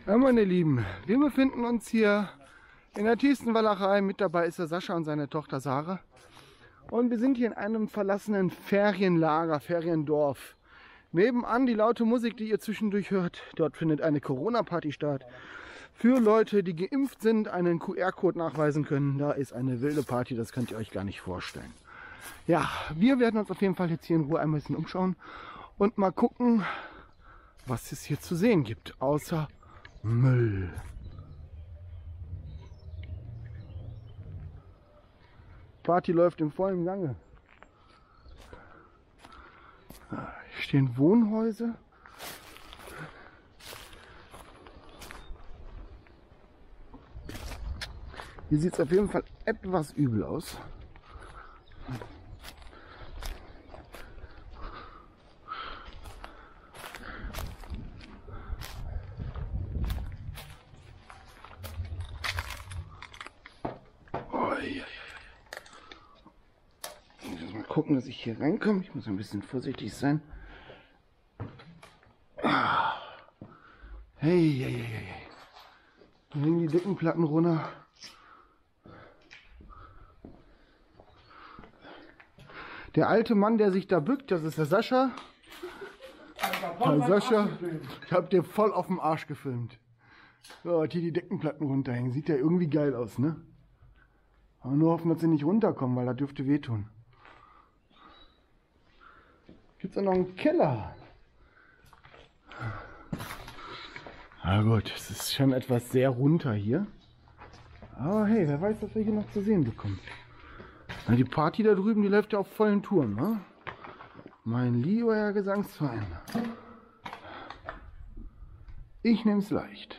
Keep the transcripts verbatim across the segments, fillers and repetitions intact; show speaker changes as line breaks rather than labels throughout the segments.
Ja, meine Lieben, wir befinden uns hier in der tiefsten Walachei. Mit dabei ist der Sascha und seine Tochter Sarah. Und wir sind hier in einem verlassenen Ferienlager, Feriendorf. Nebenan die laute Musik, die ihr zwischendurch hört. Dort findet eine Corona-Party statt. Für Leute, die geimpft sind, einen Q R-Code nachweisen können. Da ist eine wilde Party, das könnt ihr euch gar nicht vorstellen. Ja, wir werden uns auf jeden Fall jetzt hier in Ruhe ein bisschen umschauen und mal gucken, was es hier zu sehen gibt, außer Müll. Party läuft im vollen Gange. Hier stehen Wohnhäuser. Hier sieht es auf jeden Fall etwas übel aus. Gucken, dass ich hier reinkomme. Ich muss ein bisschen vorsichtig sein. Ah. Hey, hey, hey, hey. Hier hängen die dicken Platten runter. Der alte Mann, der sich da bückt, das ist der Sascha. Hi Sascha, ich habe dir voll auf dem Arsch gefilmt. So, hier die Deckenplatten runterhängen. Sieht ja irgendwie geil aus, ne? Aber nur hoffen, dass sie nicht runterkommen, weil das dürfte wehtun. Gibt's auch noch einen Keller? Na gut, es ist schon etwas sehr runter hier. Aber hey, wer weiß, was wir hier noch zu sehen bekommen. Na, die Party da drüben, die läuft ja auf vollen Touren, ne? Mein lieber Herr Gesangsverein. Ich nehm's leicht.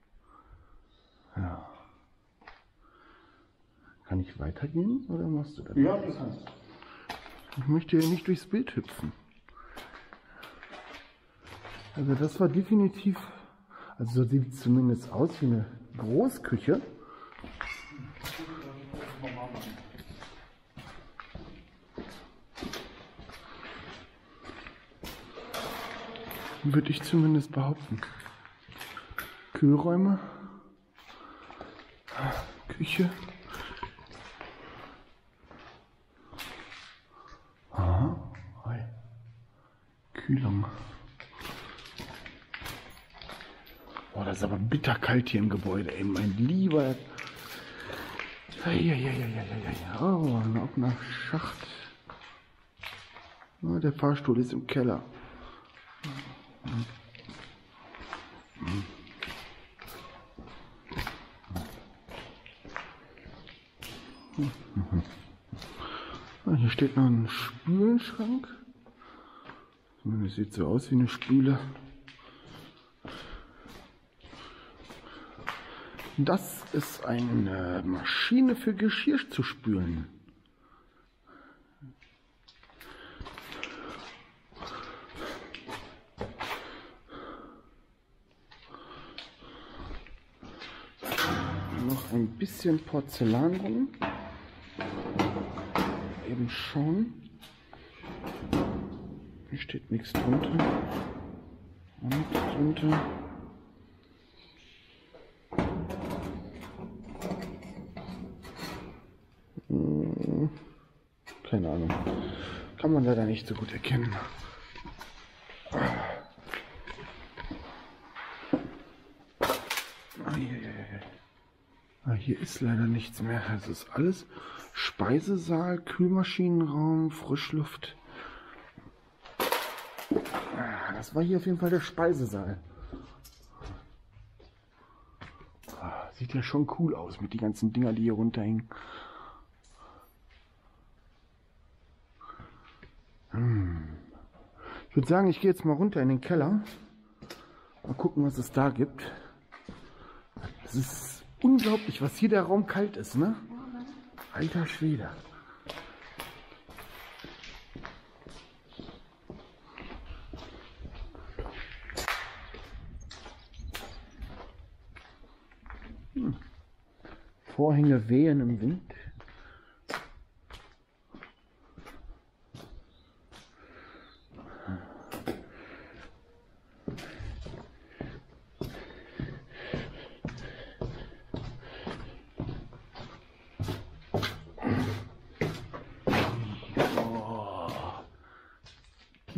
Ja. Kann ich weitergehen oder machst du das?
Ja, das kannst du.
Ich möchte hier nicht durchs Bild hüpfen. Also das war definitiv, also so sieht es zumindest aus wie eine Großküche. Würde ich zumindest behaupten. Kühlräume, Küche. Aha, hi. Kühlung. Oh, das ist aber bitterkalt hier im Gebäude, ey, mein lieber. Oh, ein offener Schacht. Oh, der Fahrstuhl ist im Keller. Hier steht noch ein Spülenschrank. Das sieht so aus wie eine Spüle. Das ist eine Maschine für Geschirr zu spülen. Noch ein bisschen Porzellan rum. Eben schauen. Hier steht nichts drunter. Und drunter. Hm, keine Ahnung. Kann man leider nicht so gut erkennen. Ah, hier ist leider nichts mehr. Es ist alles Speisesaal, Kühlmaschinenraum, Frischluft. Ah, das war hier auf jeden Fall der Speisesaal. Ah, sieht ja schon cool aus mit den ganzen Dinger, die hier runterhängen. Hm. Ich würde sagen, ich gehe jetzt mal runter in den Keller. Mal gucken, was es da gibt. Es ist unglaublich, was hier der Raum kalt ist, ne? Alter Schwede. Hm. Vorhänge wehen im Wind.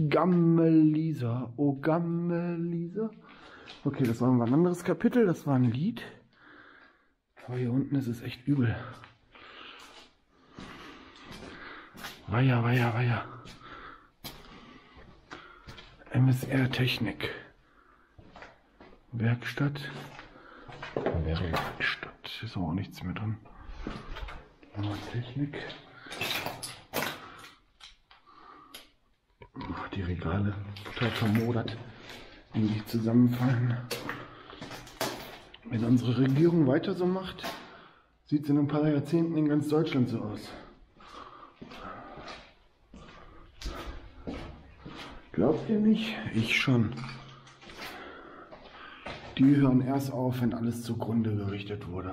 Gammelisa, oh Gammelisa. Okay, das war ein anderes Kapitel, das war ein Lied. Aber hier unten ist es echt übel. Weia, weia, weia. M S R Technik. Werkstatt. Werkstatt. Ist aber auch nichts mehr drin. Technik. Ach, die Regale total vermodert, wenn die zusammenfallen. Wenn unsere Regierung weiter so macht, sieht es in ein paar Jahrzehnten in ganz Deutschland so aus. Glaubt ihr nicht? Ich schon. Die hören erst auf, wenn alles zugrunde gerichtet wurde.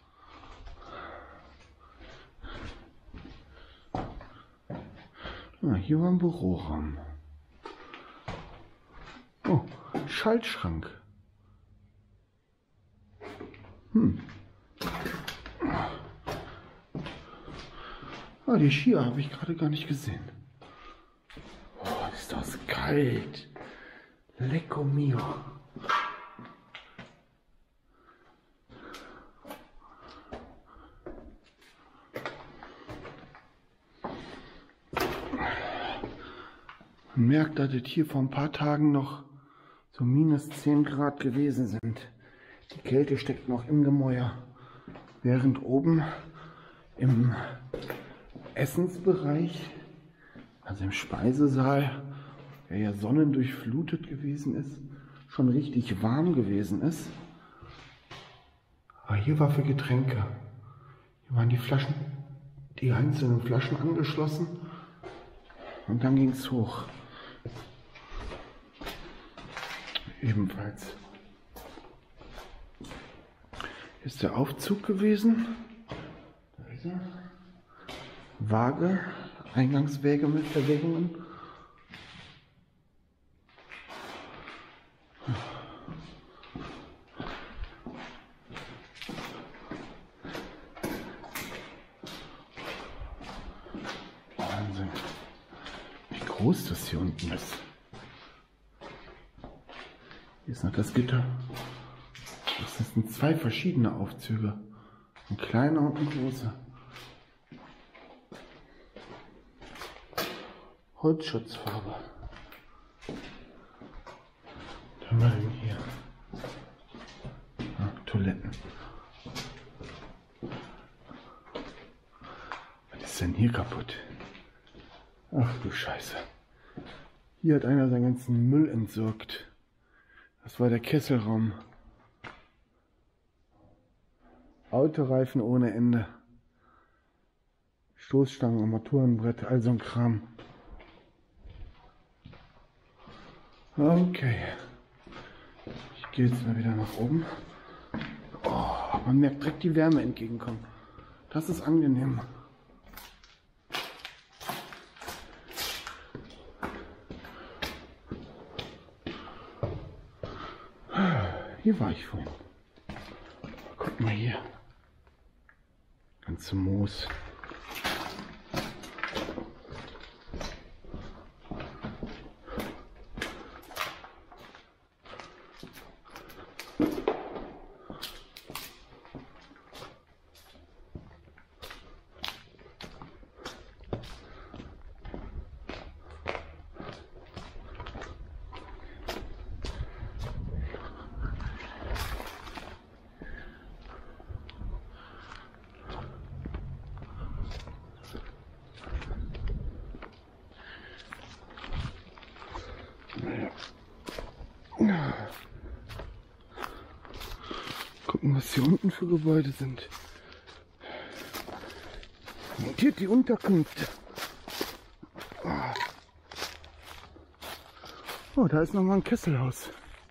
Ah, hier war ein Büroraum. Oh, Schaltschrank. Hm. Ah, die Skier habe ich gerade gar nicht gesehen. Oh, ist das kalt. Lecco mio. Man merkt, dass es hier vor ein paar Tagen noch so minus zehn Grad gewesen sind. Die Kälte steckt noch im Gemäuer. Während oben im Essensbereich, also im Speisesaal, der ja sonnendurchflutet gewesen ist, schon richtig warm gewesen ist. Aber hier war für Getränke. Hier waren die Flaschen, die einzelnen Flaschen angeschlossen und dann ging es hoch. Ebenfalls. Hier ist der Aufzug gewesen. Da ist er. Waage, Eingangswege mit Verwegungen. Wahnsinn, wie groß das hier unten ist. Hier ist noch das Gitter. Das sind zwei verschiedene Aufzüge. Ein kleiner und ein großer. Holzschutzfarbe. Was haben wir denn hier? Ah, Toiletten. Was ist denn hier kaputt? Ach du Scheiße. Hier hat einer seinen ganzen Müll entsorgt. Das war der Kesselraum. Autoreifen ohne Ende. Stoßstangen, Armaturenbrett, all so ein Kram. Okay. Ich gehe jetzt mal wieder nach oben. Oh, man merkt direkt die Wärme entgegenkommen. Das ist angenehm. Hier war ich vorhin. Guck mal hier. Ganze Moos. Gucken, was hier unten für Gebäude sind. Montiert die Unterkünfte. Oh, da ist nochmal ein Kesselhaus.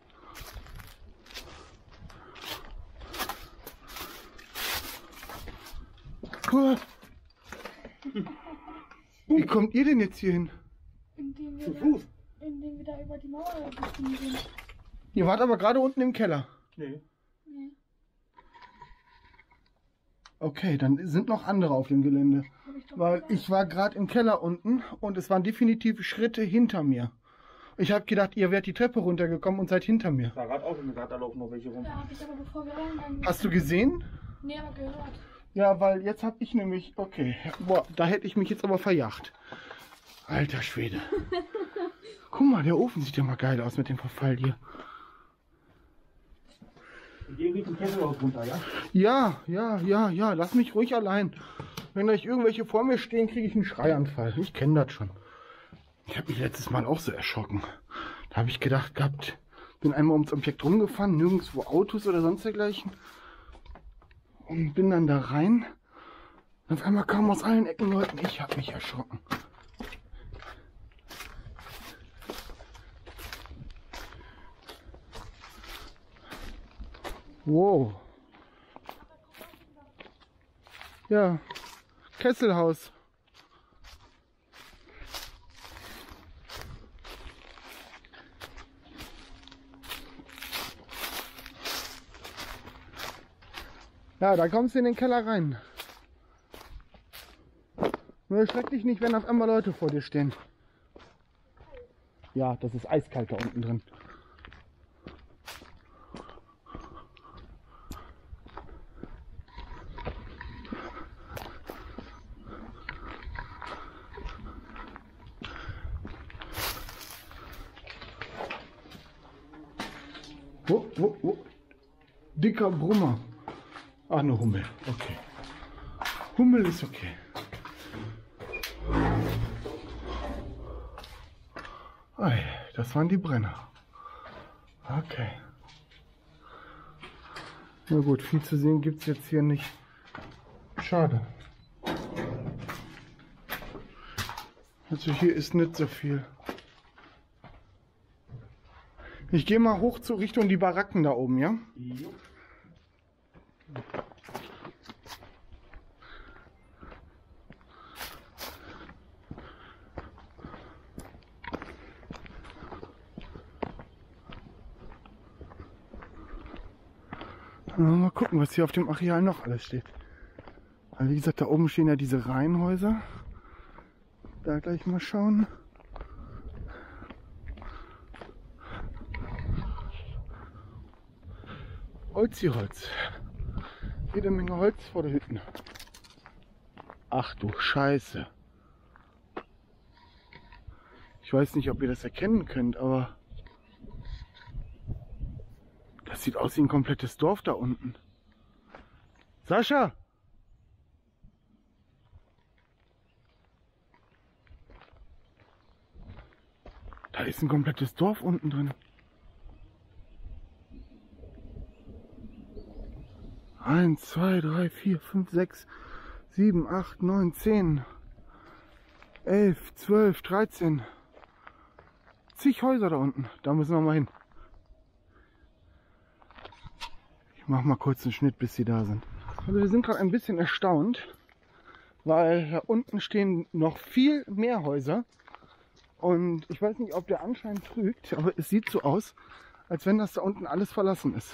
Oh. Wie kommt ihr denn jetzt hier hin?
Indem wir, da, indem wir da über die Mauer gestiegen sind.
Ihr wart aber gerade unten im Keller.
Nee.
Nee.
Okay, dann sind noch andere auf dem Gelände.
Hab ich doch
Weil
gesagt.
ich war gerade im Keller unten und es waren definitiv Schritte hinter mir. Ich habe gedacht, ihr wärt die Treppe runtergekommen und seid hinter mir.
Da gerade auch schon gesagt, da laufen noch welche rum.
Ja, hab ich aber bevor wir reingegangen sind.
Hast du gesehen?
Nee, aber gehört.
Ja, weil jetzt habe ich nämlich... Okay, boah, da hätte ich mich jetzt aber verjagt. Alter Schwede. Guck mal, der Ofen sieht ja mal geil aus mit dem Verfall hier.
Und hier geht ein Kesselhaus runter, ja?
Ja, ja, ja, ja, lass mich ruhig allein. Wenn euch irgendwelche vor mir stehen, kriege ich einen Schreianfall. Ich kenne das schon. Ich habe mich letztes Mal auch so erschrocken. Da habe ich gedacht gehabt, bin einmal ums Objekt rumgefahren, nirgendwo Autos oder sonst dergleichen. Und bin dann da rein. Und auf einmal kamen aus allen Ecken Leute. Ich habe mich erschrocken. Wow. Ja, Kesselhaus. Ja, da kommst du in den Keller rein. Nur erschreck dich nicht, wenn auf einmal Leute vor dir stehen. Ja, das ist eiskalt da unten drin. Wo, wo, wo? Dicker Brummer. Ah, eine Hummel. Okay. Hummel ist okay. Ei, das waren die Brenner. Okay. Na gut, viel zu sehen gibt es jetzt hier nicht. Schade. Also hier ist nicht so viel. Ich gehe mal hoch zur Richtung die Baracken da oben, ja?
Jo.
Mal gucken, was hier auf dem Areal noch alles steht. Also wie gesagt, da oben stehen ja diese Reihenhäuser. Da gleich mal schauen. Holzi-Holz. Jede Menge Holz vor der Hütte. Ach du Scheiße. Ich weiß nicht, ob ihr das erkennen könnt, aber das sieht aus wie ein komplettes Dorf da unten. Sascha! Da ist ein komplettes Dorf unten drin. Eins, zwei, drei, vier, fünf, sechs, sieben, acht, neun, zehn, elf, zwölf, dreizehn. Zig Häuser da unten. Da müssen wir mal hin. Ich mache mal kurz einen Schnitt, bis sie da sind. Also wir sind gerade ein bisschen erstaunt, weil da unten stehen noch viel mehr Häuser. Und ich weiß nicht, ob der Anschein trügt, aber es sieht so aus, als wenn das da unten alles verlassen ist.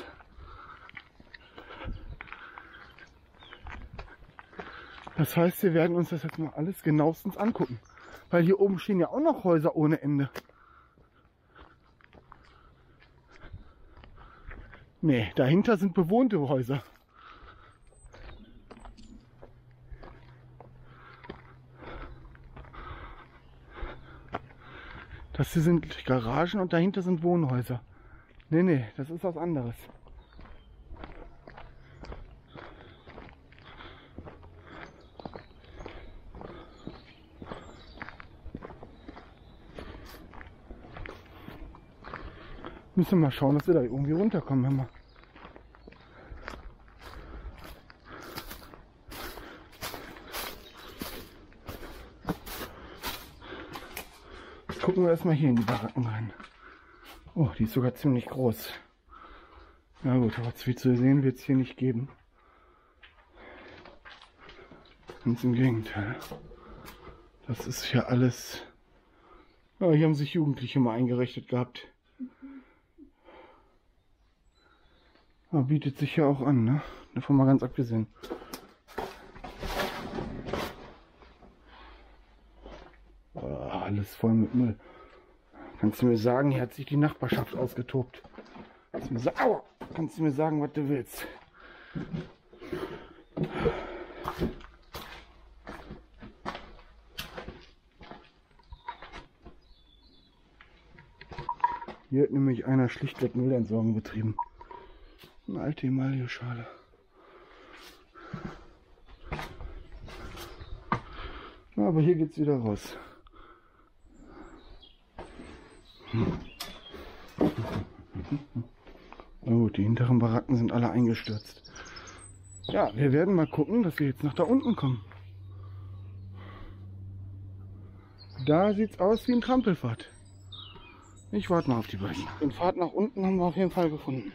Das heißt, wir werden uns das jetzt mal alles genauestens angucken. Weil hier oben stehen ja auch noch Häuser ohne Ende. Nee, dahinter sind bewohnte Häuser. Das hier sind Garagen und dahinter sind Wohnhäuser. Nee, nee, das ist was anderes. Müssen wir mal schauen, dass wir da irgendwie runterkommen. Hör mal. Jetzt gucken wir erstmal hier in die Baracken rein. Oh, die ist sogar ziemlich groß. Na gut, aber viel zu sehen wird es hier nicht geben. Ganz im Gegenteil. Das ist hier alles... Ja, hier haben sich Jugendliche mal eingerichtet gehabt. Ja, bietet sich ja auch an, ne? Davon mal ganz abgesehen. Oh, alles voll mit Müll. Kannst du mir sagen, hier hat sich die Nachbarschaft ausgetobt. Kannst du mir sagen, aua, kannst du mir sagen, was du willst. Hier hat nämlich einer schlichtweg Müllentsorgung betrieben. Eine alte Emaille-Schale. Ja, aber hier geht's wieder raus. Na gut, die hinteren Baracken sind alle eingestürzt. Ja, wir werden mal gucken, dass wir jetzt nach da unten kommen. Da sieht's aus wie ein Trampelpfad. Ich warte mal auf die beiden. Den Pfad nach unten haben wir auf jeden Fall gefunden.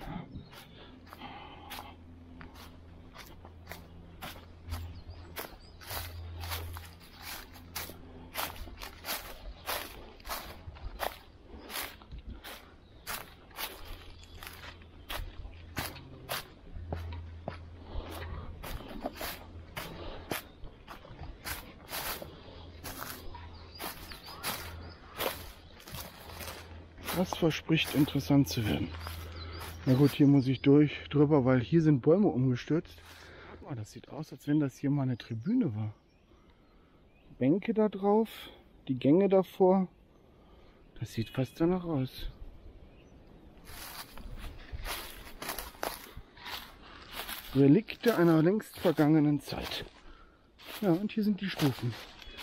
Das verspricht interessant zu werden. Na gut, hier muss ich durch drüber, weil hier sind Bäume umgestürzt. Oh, das sieht aus, als wenn das hier mal eine Tribüne war. Bänke da drauf, die Gänge davor. Das sieht fast danach aus. Relikte einer längst vergangenen Zeit. Ja, und hier sind die Stufen.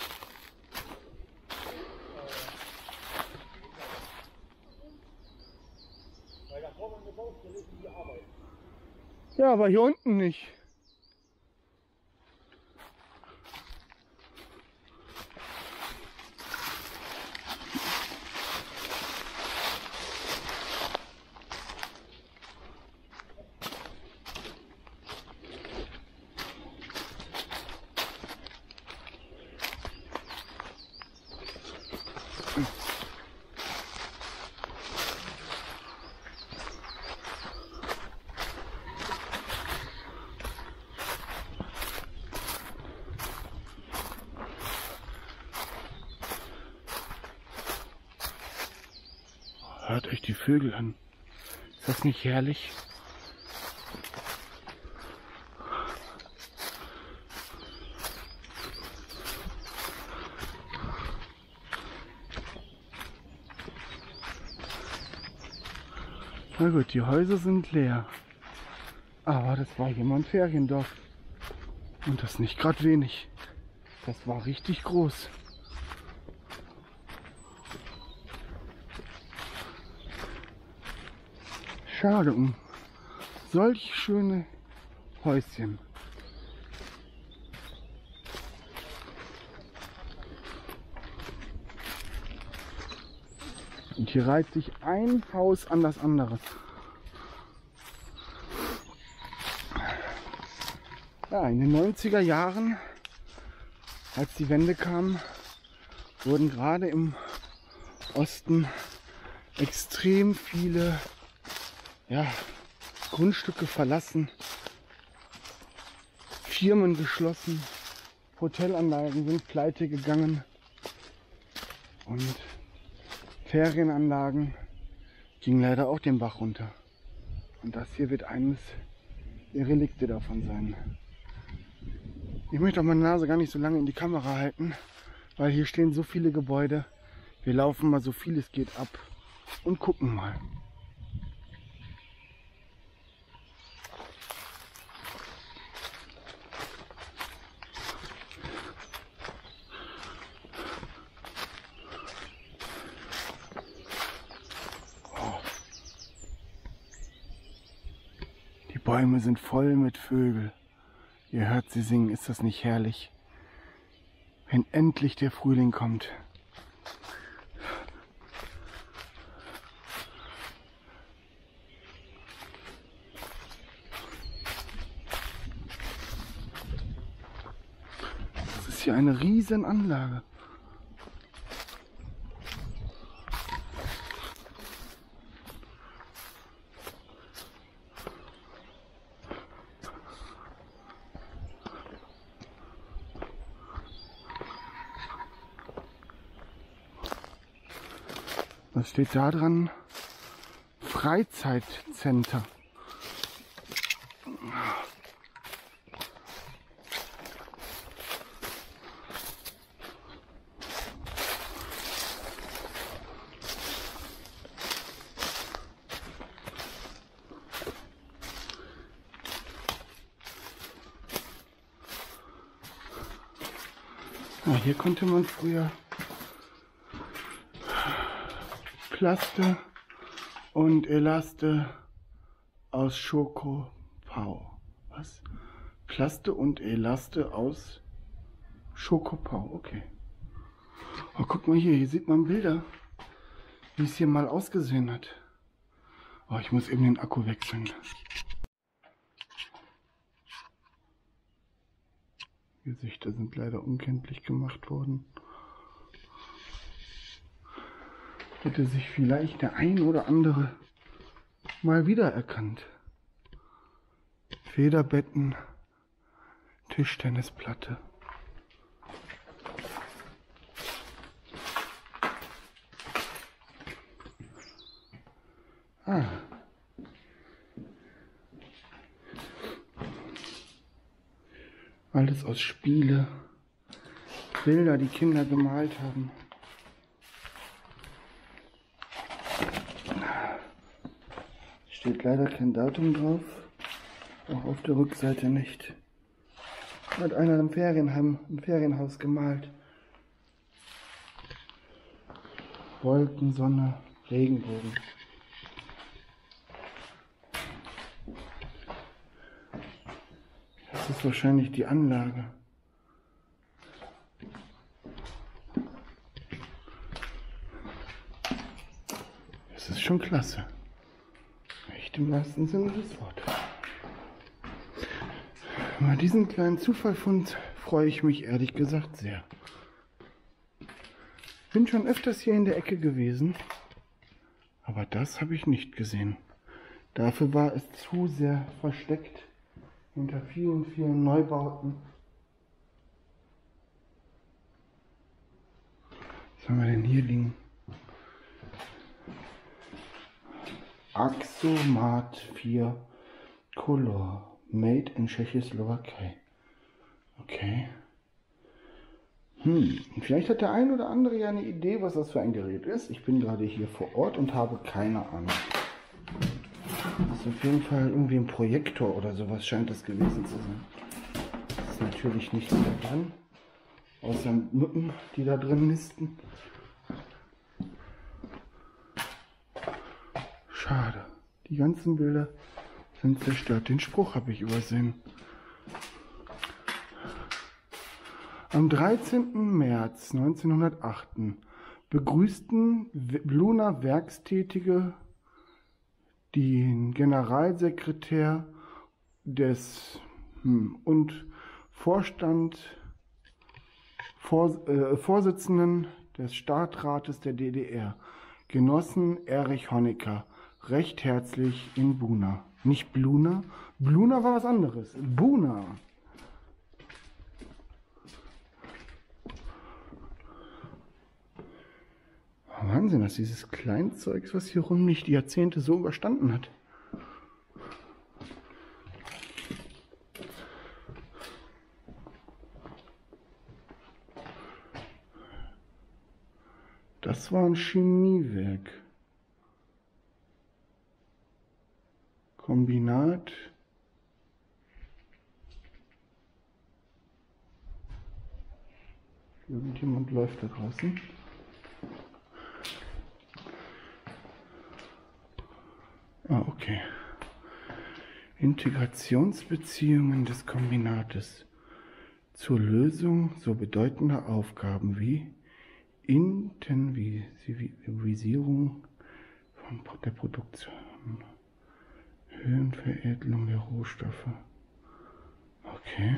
Ja, aber hier unten nicht. Hört euch die Vögel an. Ist das nicht herrlich? Na gut, die Häuser sind leer. Aber das war hier mal ein Feriendorf. Und das nicht gerade wenig. Das war richtig groß. Schade um solch schöne Häuschen. Und hier reiht sich ein Haus an das andere. Ja, in den neunziger Jahren, als die Wende kam, wurden gerade im Osten extrem viele ja, Grundstücke verlassen, Firmen geschlossen, Hotelanlagen sind pleite gegangen und Ferienanlagen gingen leider auch den Bach runter. Und das hier wird eines der Relikte davon sein. Ich möchte auch meine Nase gar nicht so lange in die Kamera halten, weil hier stehen so viele Gebäude. Wir laufen mal so viel es geht ab und gucken mal. Die Bäume sind voll mit Vögeln. Ihr hört sie singen, ist das nicht herrlich? Wenn endlich der Frühling kommt. Das ist hier eine riesen Anlage. Was steht da dran? Freizeitcenter. Ja, hier konnte man früher Plaste und Elaste aus Schokopau. Was? Plaste und Elaste aus Schokopau, okay. Oh, guck mal hier, hier sieht man Bilder, wie es hier mal ausgesehen hat. Oh, ich muss eben den Akku wechseln. Gesichter sind leider unkenntlich gemacht worden. Hätte sich vielleicht der ein oder andere mal wiedererkannt. Federbetten, Tischtennisplatte. Ah. Alles aus Spiele, Bilder, die Kinder gemalt haben. Steht leider kein Datum drauf, auch auf der Rückseite nicht. Hat einer im Ferienheim, im Ferienhaus gemalt. Wolken, Sonne, Regenbogen. Das ist wahrscheinlich die Anlage. Das ist schon klasse. Echt im wahrsten Sinne des Wortes. Über diesen kleinen Zufallfund freue ich mich ehrlich gesagt sehr. Bin schon öfters hier in der Ecke gewesen, aber das habe ich nicht gesehen. Dafür war es zu sehr versteckt hinter vielen, vielen Neubauten. Was haben wir denn hier liegen? Axomat vier Color. Made in Tschechoslowakei. Okay. Hm, vielleicht hat der ein oder andere ja eine Idee, was das für ein Gerät ist. Ich bin gerade hier vor Ort und habe keine Ahnung. Das ist auf jeden Fall irgendwie ein Projektor oder sowas scheint das gewesen zu sein. Das ist natürlich nichts da drin. Außer Mücken, die da drin nisten. Schade. Die ganzen Bilder sind zerstört. Den Spruch habe ich übersehen. Am dreizehnten März neunzehnhundertacht begrüßten Bluna Werkstätige den Generalsekretär des hm, und Vorstand Vor, äh, Vorsitzenden des Staatsrates der D D R, Genossen Erich Honecker, recht herzlich in Buna. Nicht Bluna. Bluna war was anderes. Buna. Wahnsinn, dass dieses Kleinzeugs, was hier rum nicht die Jahrzehnte so überstanden hat. Das war ein Chemiewerk. Kombinat. Irgendjemand läuft da draußen. Ah, okay. Integrationsbeziehungen des Kombinates zur Lösung so bedeutender Aufgaben wie Intensivisierung von der Produktion, Höhenveredelung der Rohstoffe. Okay.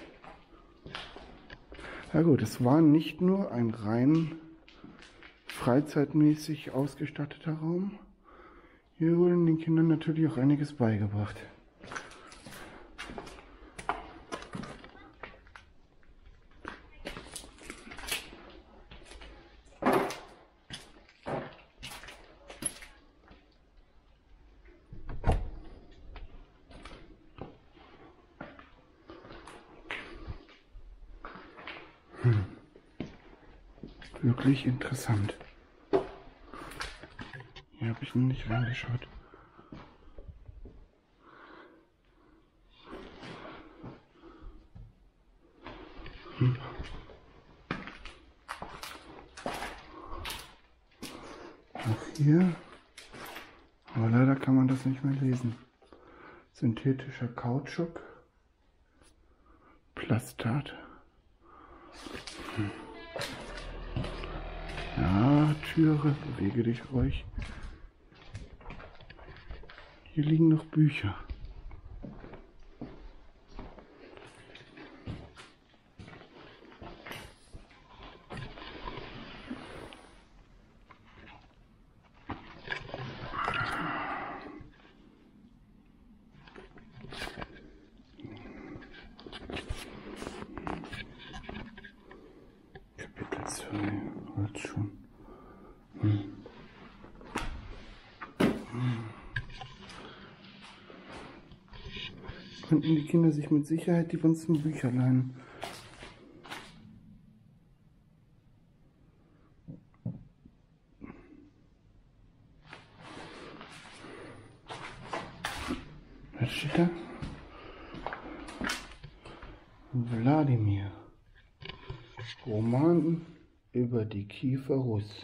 Na gut, es war nicht nur ein rein freizeitmäßig ausgestatteter Raum. Hier wurden den Kindern natürlich auch einiges beigebracht. Hm. Wirklich interessant. Hier habe ich noch nicht reingeschaut. Hm. Auch hier. Aber leider kann man das nicht mehr lesen. Synthetischer Kautschuk. Plastat. Hm. Ja, Türe, bewege dich ruhig. Hier liegen noch Bücher. Kapitel zwei, heute schon. Hm. Hm. Könnten die Kinder sich mit Sicherheit die ganzen Bücher leihen. Was steht da? Wladimir. Roman über die Kiefer Rus.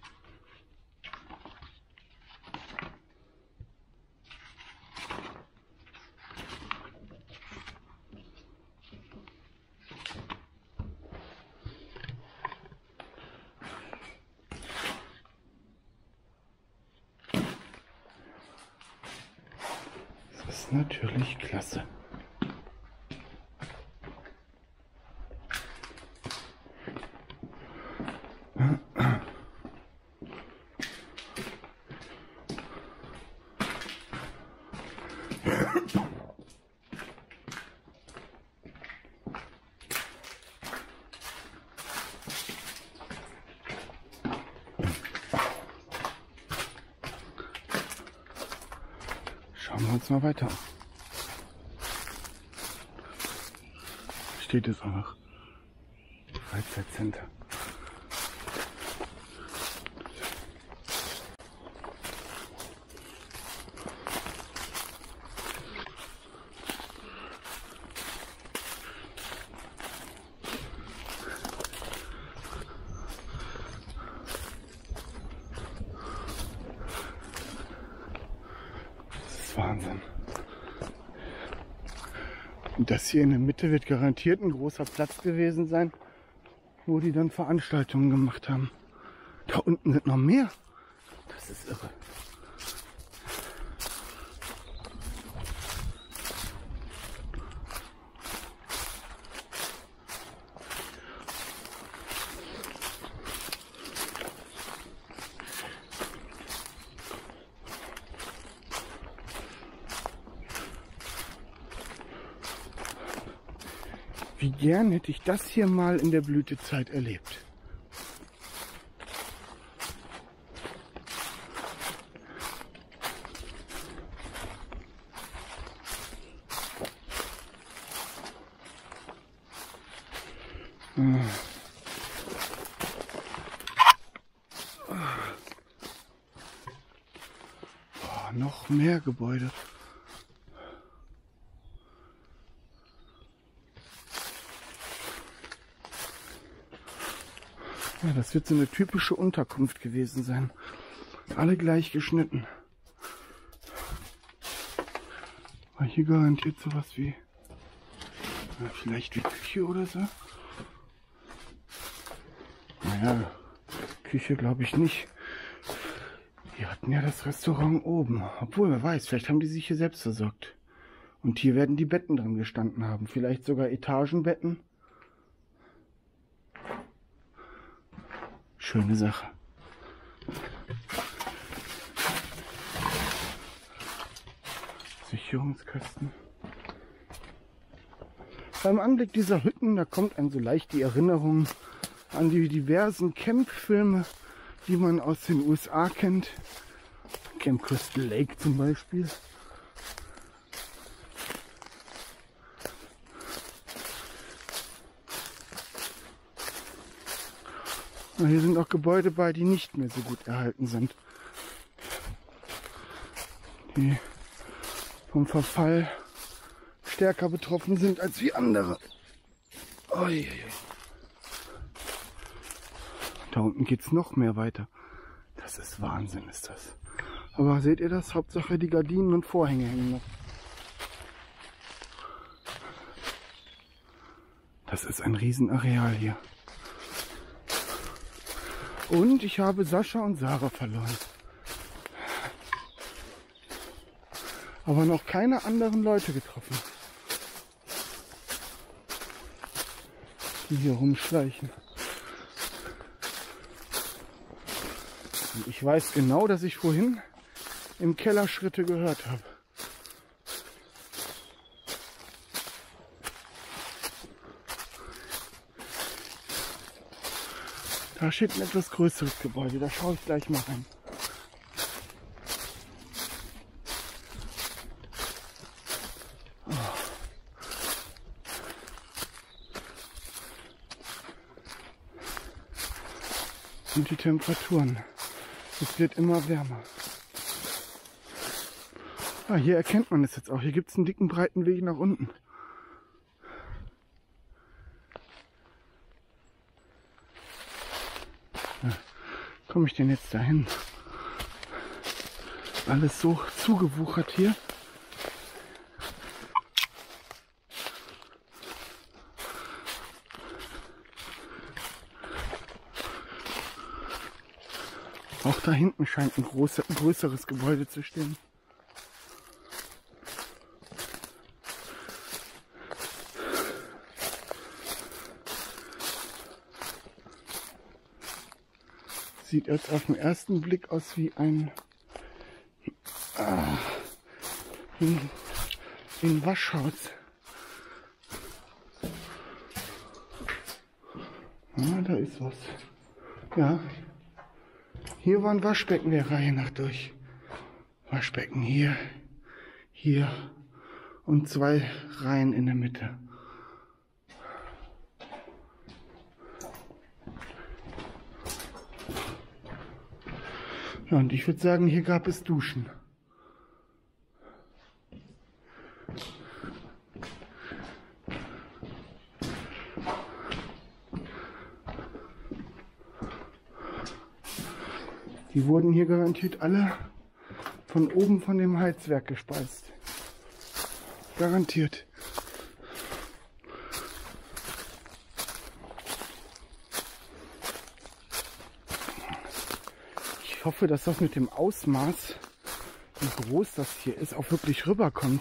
Das ist natürlich klasse. Schauen wir uns mal weiter an. Steht es auch noch. Freizeitcenter. Wahnsinn. Und das hier in der Mitte wird garantiert ein großer Platz gewesen sein, wo die dann Veranstaltungen gemacht haben. Da unten sind noch mehr. Das ist irre. Wie gern hätte ich das hier mal in der Blütezeit erlebt. Oh, noch mehr Gebäude. Ja, das wird so eine typische Unterkunft gewesen sein. Alle gleich geschnitten. War hier garantiert sowas wie, ja, vielleicht wie Küche oder so. Naja, Küche glaube ich nicht. Die hatten ja das Restaurant oben. Obwohl, wer weiß, vielleicht haben die sich hier selbst versorgt. Und hier werden die Betten drin gestanden haben. Vielleicht sogar Etagenbetten. Schöne Sache. Sicherungskasten. Beim Anblick dieser Hütten, da kommt einem so leicht die Erinnerung an die diversen Camp-Filme, die man aus den U S A kennt. Camp Crystal Lake zum Beispiel. Und hier sind auch Gebäude bei, die nicht mehr so gut erhalten sind. Die vom Verfall stärker betroffen sind als wie andere. Ui. Da unten geht es noch mehr weiter. Das ist Wahnsinn, ist das. Aber seht ihr das? Hauptsache die Gardinen und Vorhänge hängen noch. Das ist ein Riesenareal hier. Und ich habe Sascha und Sarah verloren. Aber noch keine anderen Leute getroffen, die hier rumschleichen. Und ich weiß genau, dass ich vorhin im Keller Schritte gehört habe. Da steht ein etwas größeres Gebäude, da schaue ich gleich mal rein. Oh. Und die Temperaturen. Es wird immer wärmer. Ah, hier erkennt man es jetzt auch. Hier gibt es einen dicken, breiten Weg nach unten. Komme ich denn jetzt dahin? Alles so zugewuchert hier. Auch da hinten scheint ein große, größeres Gebäude zu stehen. Sieht jetzt auf den ersten Blick aus wie ein, ah, ein, ein Waschhaus. Ah, da ist was. Ja, hier war ein Waschbecken der Reihe nach durch. Waschbecken hier, hier und zwei Reihen in der Mitte. Ja, und ich würde sagen, hier gab es Duschen. Die wurden hier garantiert alle von oben von dem Heizwerk gespeist. Garantiert. Ich hoffe, dass das mit dem Ausmaß, wie groß das hier ist, auch wirklich rüberkommt.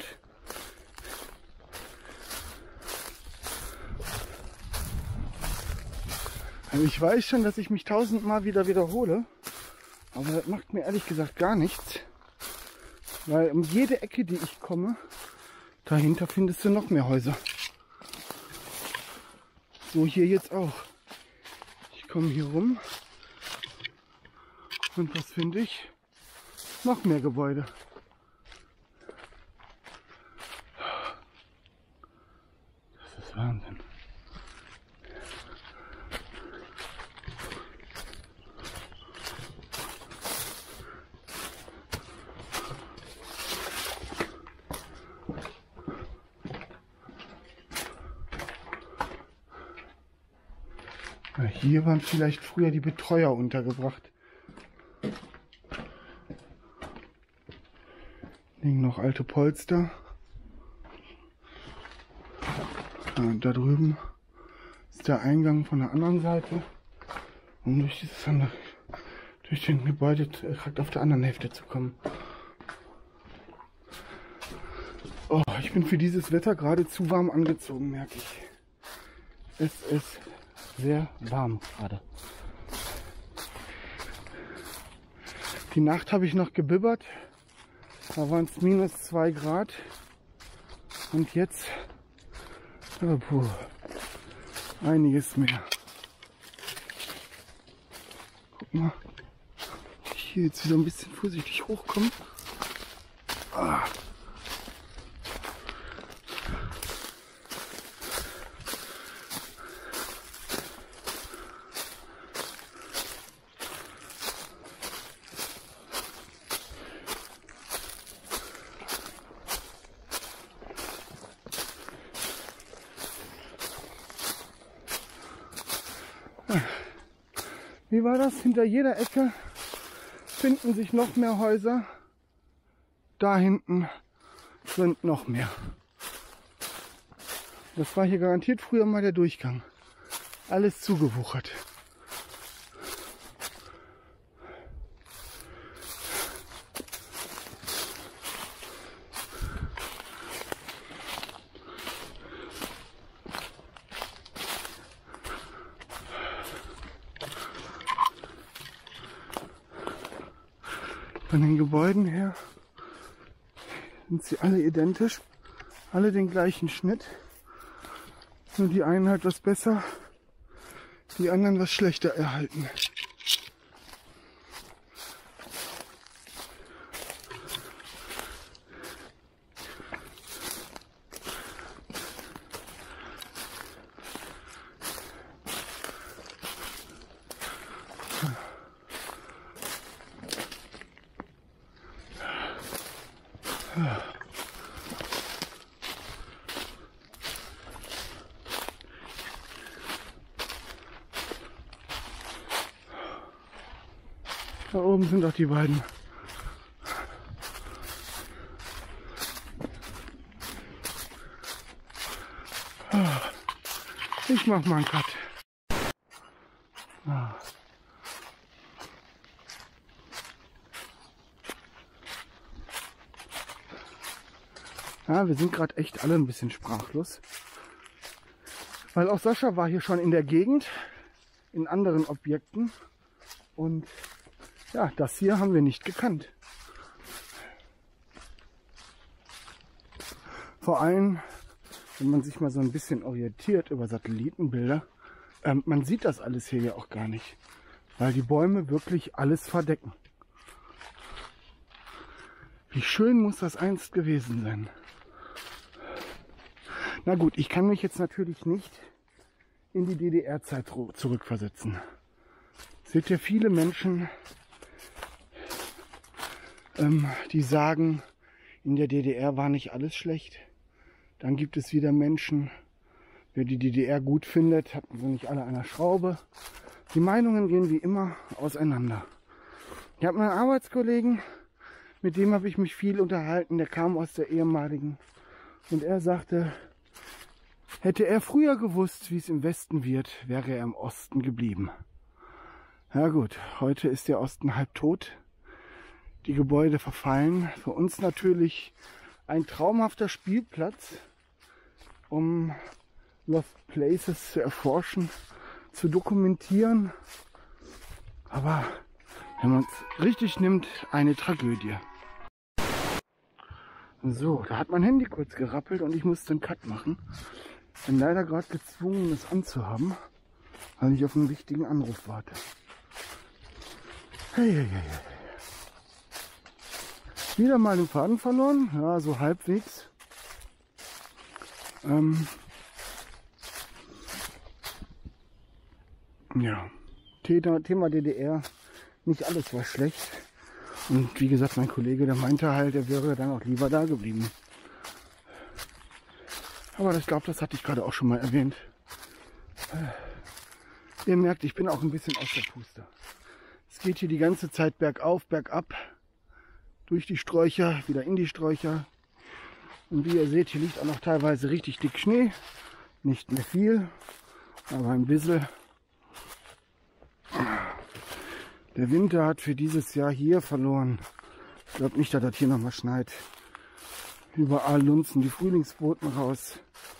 Also ich weiß schon, dass ich mich tausendmal wieder wiederhole, aber das macht mir ehrlich gesagt gar nichts, weil um jede Ecke, die ich komme, dahinter findest du noch mehr Häuser. So hier jetzt auch. Ich komme hier rum. Und was finde ich? Noch mehr Gebäude. Das ist Wahnsinn. Ja, hier waren vielleicht früher die Betreuer untergebracht. Liegen noch alte Polster. Ja, da drüben ist der Eingang von der anderen Seite. Um durch dieses andere, durch den Gebäude direkt auf der anderen Hälfte zu kommen. Oh, ich bin für dieses Wetter gerade zu warm angezogen, merke ich. Es ist sehr warm gerade. Die Nacht habe ich noch gebibbert. Da waren es minus zwei Grad. Und jetzt oh, puh, einiges mehr. Guck mal. Ich hier jetzt wieder ein bisschen vorsichtig hochkommen. Ah. Wie war das? Hinter jeder Ecke finden sich noch mehr Häuser. Da hinten sind noch mehr. Das war hier garantiert früher mal der Durchgang. Alles zugewuchert. Von den Gebäuden her sind sie alle identisch, alle den gleichen Schnitt. Nur die einen halt was besser, die anderen was schlechter erhalten. Da oben sind auch die beiden. Ich mach mal einen Cut. Ja, wir sind gerade echt alle ein bisschen sprachlos. Weil auch Sascha war hier schon in der Gegend, in anderen Objekten. Und ja, das hier haben wir nicht gekannt. Vor allem, wenn man sich mal so ein bisschen orientiert über Satellitenbilder, ähm, man sieht das alles hier ja auch gar nicht, weil die Bäume wirklich alles verdecken. Wie schön muss das einst gewesen sein. Na gut, ich kann mich jetzt natürlich nicht in die D D R-Zeit zurückversetzen. Seht ihr viele Menschen, ähm, die sagen, in der D D R war nicht alles schlecht. Dann gibt es wieder Menschen, wer die D D R gut findet, hatten sie nicht alle an der Schraube. Die Meinungen gehen wie immer auseinander. Ich habe einen Arbeitskollegen, mit dem habe ich mich viel unterhalten, der kam aus der ehemaligen. Und er sagte, hätte er früher gewusst, wie es im Westen wird, wäre er im Osten geblieben. Ja gut, heute ist der Osten halb tot. Die Gebäude verfallen. Für uns natürlich ein traumhafter Spielplatz, um Lost Places zu erforschen, zu dokumentieren. Aber wenn man es richtig nimmt, eine Tragödie. So, da hat mein Handy kurz gerappelt und ich musste einen Cut machen. Bin leider gerade gezwungen, es anzuhaben, weil ich auf einen wichtigen Anruf warte. Hey, hey, hey, hey. Wieder mal den Faden verloren, ja, so halbwegs. Ähm ja, Thema D D R, nicht alles war schlecht. Und wie gesagt, mein Kollege, der meinte halt, er wäre dann auch lieber da geblieben. Aber ich glaube, das hatte ich gerade auch schon mal erwähnt. Ihr merkt, ich bin auch ein bisschen aus der Puste. Es geht hier die ganze Zeit bergauf, bergab. Durch die Sträucher, wieder in die Sträucher. Und wie ihr seht, hier liegt auch noch teilweise richtig dick Schnee. Nicht mehr viel, aber ein bisschen. Der Winter hat für dieses Jahr hier verloren. Ich glaube nicht, dass das hier nochmal schneit. Überall lunzen die Frühlingsboten raus.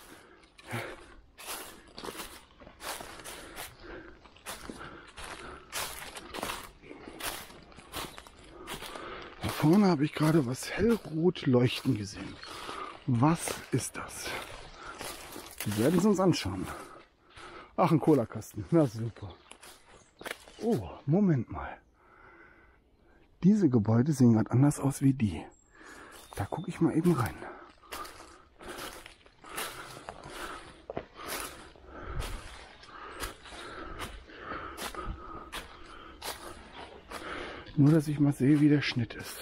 Da vorne habe ich gerade was hellrot leuchten gesehen. Was ist das? Wir werden es uns anschauen. Ach, ein Cola-Kasten. Na super. Oh, Moment mal. Diese Gebäude sehen gerade anders aus wie die. Da gucke ich mal eben rein. Nur, dass ich mal sehe, wie der Schnitt ist.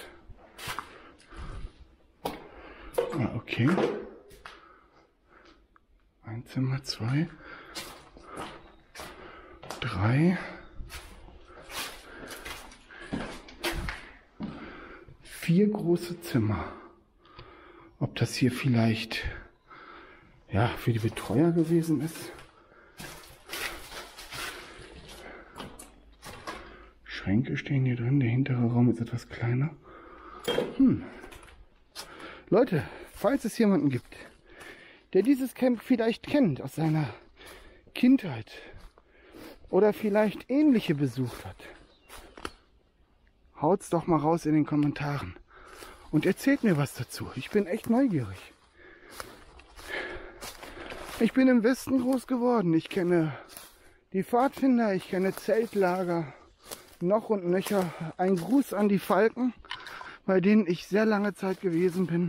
Ah, okay. Ein Zimmer, zwei, drei, vier große Zimmer. Ob das hier vielleicht ja für die Betreuer gewesen ist. Schränke stehen hier drin, der hintere Raum ist etwas kleiner. Hm. Leute, falls es jemanden gibt, der dieses Camp vielleicht kennt aus seiner Kindheit oder vielleicht ähnliche besucht hat, haut's doch mal raus in den Kommentaren und erzählt mir was dazu. Ich bin echt neugierig. Ich bin im Westen groß geworden. Ich kenne die Pfadfinder, ich kenne Zeltlager, noch und nöcher. Ein Gruß an die Falken, bei denen ich sehr lange Zeit gewesen bin.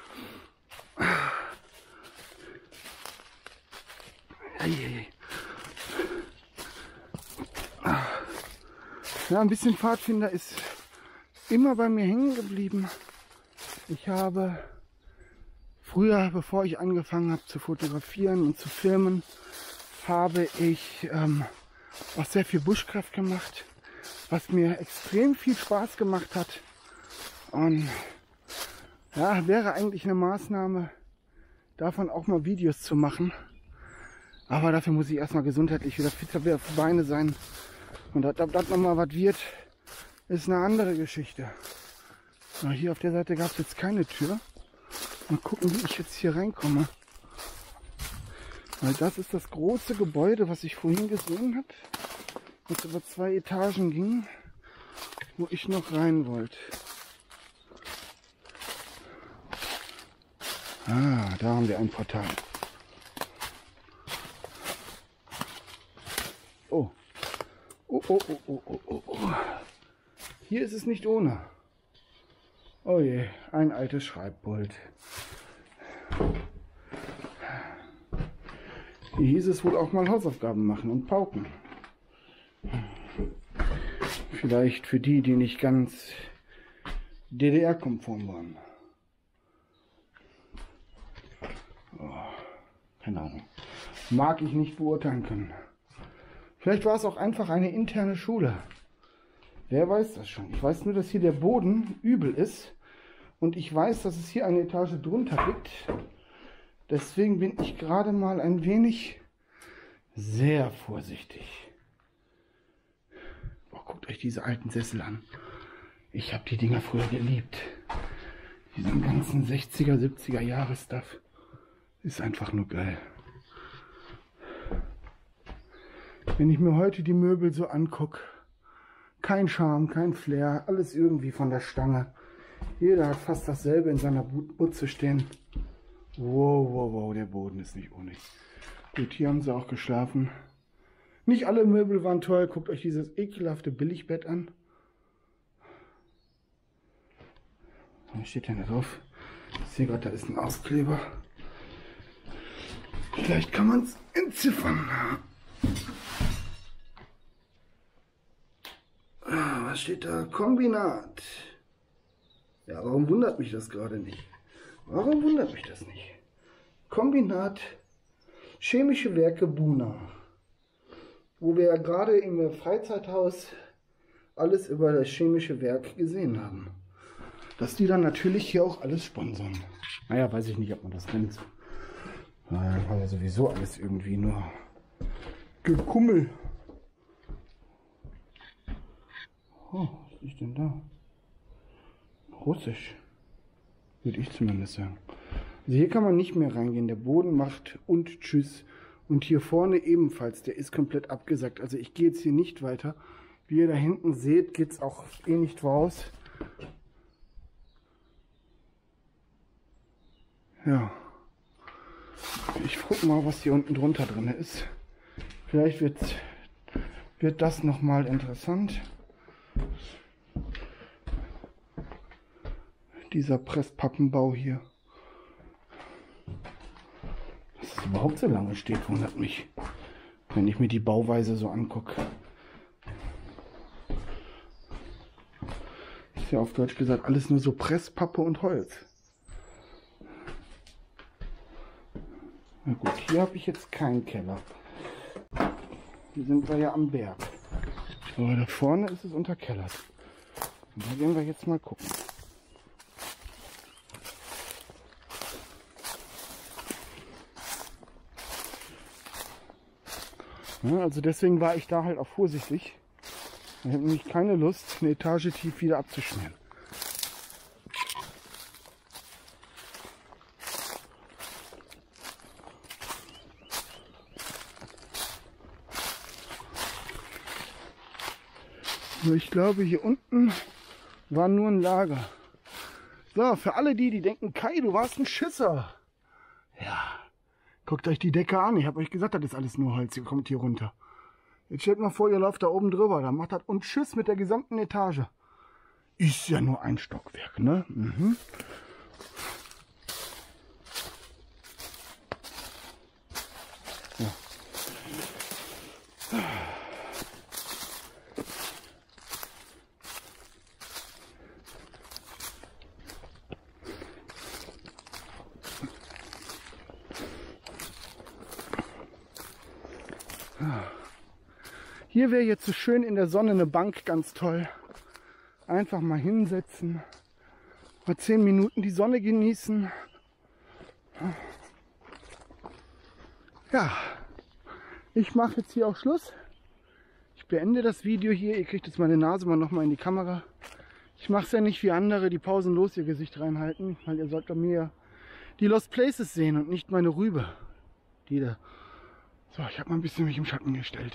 Ja, ein bisschen Pfadfinder ist immer bei mir hängen geblieben. Ich habe früher, bevor ich angefangen habe zu fotografieren und zu filmen, habe ich ähm, auch sehr viel Bushcraft gemacht, was mir extrem viel Spaß gemacht hat. Und ja, wäre eigentlich eine Maßnahme, davon auch mal Videos zu machen. Aber dafür muss ich erstmal gesundheitlich wieder fit auf die Beine sein. Und ob das nochmal was wird, ist eine andere Geschichte. So, hier auf der Seite gab es jetzt keine Tür. Mal gucken, wie ich jetzt hier reinkomme. Weil das ist das große Gebäude, was ich vorhin gesehen habe. Was über zwei Etagen ging, wo ich noch rein wollte. Ah, da haben wir ein Portal. Oh. Oh, oh, oh, oh, oh, oh, oh. Hier ist es nicht ohne. Oh je, ein altes Schreibpult. Hier hieß es wohl auch mal Hausaufgaben machen und pauken. Vielleicht für die, die nicht ganz D D R-konform waren. Oh, keine Ahnung. Mag ich nicht beurteilen können. Vielleicht war es auch einfach eine interne Schule. Wer weiß das schon? Ich weiß nur, dass hier der Boden übel ist. Und ich weiß, dass es hier eine Etage drunter gibt. Deswegen bin ich gerade mal ein wenig sehr vorsichtig. Boah, guckt euch diese alten Sessel an. Ich habe die Dinger früher geliebt. Diesen ganzen sechziger, siebziger Jahre Stuff ist einfach nur geil. Wenn ich mir heute die Möbel so angucke, kein Charme, kein Flair, alles irgendwie von der Stange. Jeder hat fast dasselbe in seiner Butze stehen. Wow, wow, wow, der Boden ist nicht ohne. Gut, hier haben sie auch geschlafen. Nicht alle Möbel waren toll. Guckt euch dieses ekelhafte Billigbett an. Was steht denn da drauf? Ich sehe gerade, da ist ein Aufkleber. Vielleicht kann man es entziffern. Was steht da? Kombinat. Ja, warum wundert mich das gerade nicht? Warum wundert mich das nicht? Kombinat Chemische Werke Buna. Wo wir ja gerade im Freizeithaus alles über das chemische Werk gesehen haben. Dass die dann natürlich hier auch alles sponsern. Naja, weiß ich nicht, ob man das nennt. Naja, war ja sowieso alles irgendwie nur Gekummel. Oh, was ist denn da? Russisch. Würde ich zumindest sagen. Also hier kann man nicht mehr reingehen. Der Boden macht und tschüss. Und hier vorne ebenfalls. Der ist komplett abgesackt. Also ich gehe jetzt hier nicht weiter. Wie ihr da hinten seht, geht es auch eh nicht raus. Ja. Ich gucke mal, was hier unten drunter drin ist. Vielleicht wird, wird das nochmal interessant. Dieser Presspappenbau hier. Dass es überhaupt so lange steht, wundert mich. Wenn ich mir die Bauweise so angucke. Ist ja auf Deutsch gesagt alles nur so Presspappe und Holz. Na gut, hier habe ich jetzt keinen Keller. Hier sind wir ja am Berg. Aber da vorne ist es unterkellert. Und da gehen wir jetzt mal gucken. Ja, also deswegen war ich da halt auch vorsichtig. Ich habe nämlich keine Lust, eine Etage tief wieder abzuschmieren. So, ich glaube, hier unten war nur ein Lager. So, für alle die, die denken, Kai, du warst ein Schisser. Ja, guckt euch die Decke an. Ich habe euch gesagt, das ist alles nur Holz. Ihr kommt hier runter. Jetzt stellt mal vor, ihr lauft da oben drüber. Dann macht das und tschüss mit der gesamten Etage. Ist ja nur ein Stockwerk, ne? Mhm. Ja. Hier wäre jetzt so schön in der Sonne eine Bank, ganz toll. Einfach mal hinsetzen, mal zehn Minuten die Sonne genießen. Ja, ich mache jetzt hier auch Schluss. Ich beende das Video hier. Ihr kriegt jetzt meine Nase mal noch mal in die Kamera. Ich mache es ja nicht wie andere, die pausenlos ihr Gesicht reinhalten, weil ihr sollt bei mir die Lost Places sehen und nicht meine Rübe. Die da. So, ich habe mal ein bisschen mich im Schatten gestellt.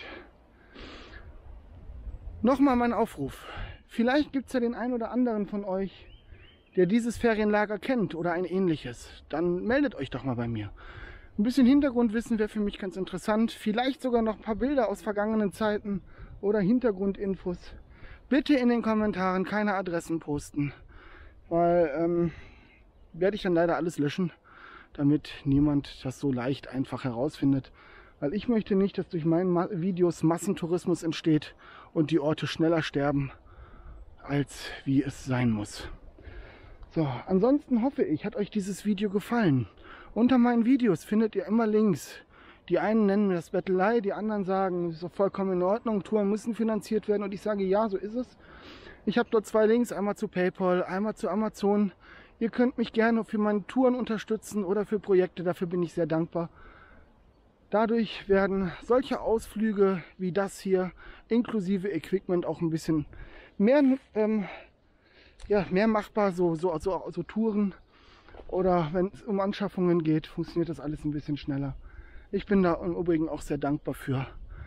Nochmal mein Aufruf. Vielleicht gibt es ja den einen oder anderen von euch, der dieses Ferienlager kennt oder ein ähnliches. Dann meldet euch doch mal bei mir. Ein bisschen Hintergrundwissen wäre für mich ganz interessant. Vielleicht sogar noch ein paar Bilder aus vergangenen Zeiten oder Hintergrundinfos. Bitte in den Kommentaren keine Adressen posten, weil ähm, werde ich dann leider alles löschen, damit niemand das so leicht einfach herausfindet. Weil ich möchte nicht, dass durch meine Videos Massentourismus entsteht und die Orte schneller sterben, als wie es sein muss. So, ansonsten hoffe ich, hat euch dieses Video gefallen. Unter meinen Videos findet ihr immer Links. Die einen nennen das Bettelei, die anderen sagen, es ist doch vollkommen in Ordnung, Touren müssen finanziert werden. Und ich sage, ja, so ist es. Ich habe dort zwei Links, einmal zu PayPal, einmal zu Amazon. Ihr könnt mich gerne für meine Touren unterstützen oder für Projekte, dafür bin ich sehr dankbar. Dadurch werden solche Ausflüge wie das hier, inklusive Equipment, auch ein bisschen mehr, ähm, ja, mehr machbar, so, so, so, so Touren. Oder wenn es um Anschaffungen geht, funktioniert das alles ein bisschen schneller. Ich bin da im Übrigen auch sehr dankbar für.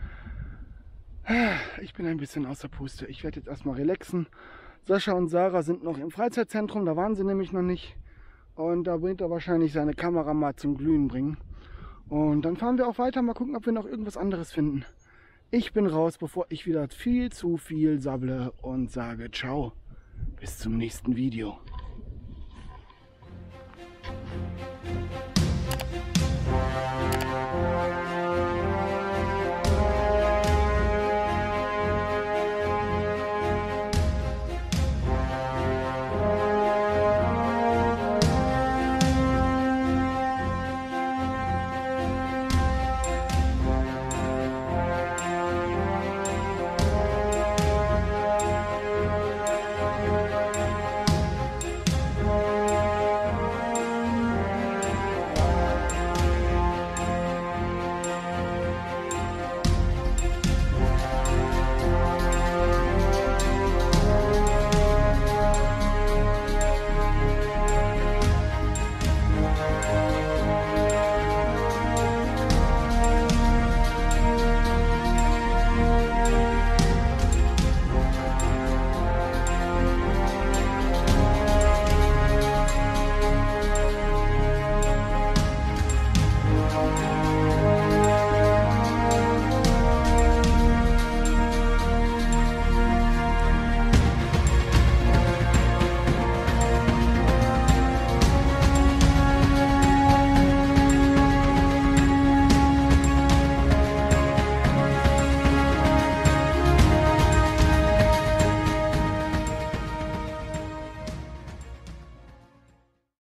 Ich bin ein bisschen außer Puste. Ich werde jetzt erstmal relaxen. Sascha und Sarah sind noch im Freizeitzentrum, da waren sie nämlich noch nicht. Und da bringt er wahrscheinlich seine Kamera mal zum Glühen bringen. Und dann fahren wir auch weiter, mal gucken, ob wir noch irgendwas anderes finden. Ich bin raus, bevor ich wieder viel zu viel sabble und sage ciao. Bis zum nächsten Video.